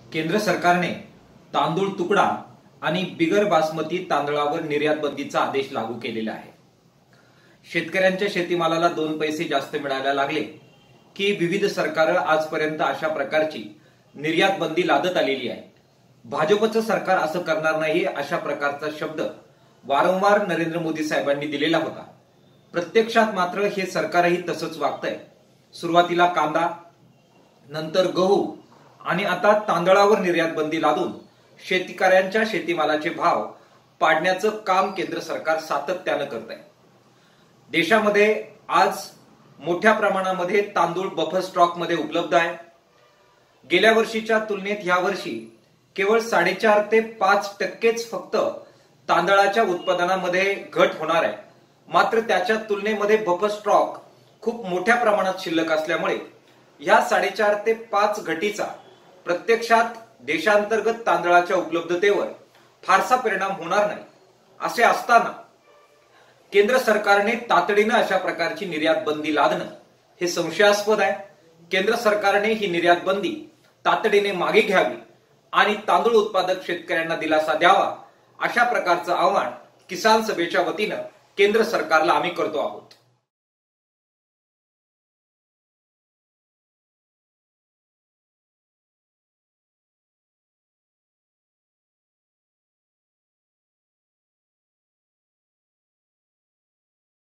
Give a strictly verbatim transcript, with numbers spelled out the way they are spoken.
केंद्र सरकारने तांदूळ तुकडा आणि बिगर बासमती तांदळावर निर्यात बंदीचा आदेश लागू केलेला आहे। शेतकऱ्यांच्या शेतीमालाला दोन पैसे जास्त मिळायला लागले की विविध सरकार आजपर्यंत अशा प्रकारची निर्यात बंदी लादत आलेली आहे। भाजपचं सरकार असं करणार नाही अशा प्रकारचा शब्द वारंवार नरेंद्र मोदी साहेबांनी दिलेला होता। प्रत्यक्षात मात्र हे सरकारही तसंच वागतंय। सुरुवातीला कांदा, नंतर गहू आणि आता तांदळावर निर्यात बंदी लादून शेतकऱ्यांच्या शेतीमालाचे भाव पाडण्याचं काम केंद्र सरकार सातत्यानं करत आहे। देशामध्ये आज मोठ्या प्रमाणामध्ये तांदूळ बफर स्टॉक मध्ये उपलब्ध आहे। गेल्या वर्षीच्या तुलनेत या वर्षी केवळ साडेचार ते पाच टक्केच फक्त तांदळाच्या उत्पादनामध्ये घट होणार आहे। मात्र त्याच्या तुलनेमध्ये बफर स्टॉक खूप मोठ्या प्रमाणात शिल्लक असल्यामुळे या साडेचार ते पाच घटीचा प्रत्यक्षात देशांतर्गत तांदळाच्या उपलब्धतेवर फारसा परिणाम होणार नाही। असे असताना केंद्र सरकारने तातडीनं अशा प्रकारची निर्यात बंदी लादणं हे संशयास्पद आहे। केंद्र सरकारने ही निर्यात बंदी तातडीने मागे घ्यावी आणि तांदूळ उत्पादक शेतकऱ्यांना दिलासा द्यावा अशा प्रकारचं आवाहन किसान सभेच्या वतीनं केंद्र सरकारला आम्ही करतो आहोत।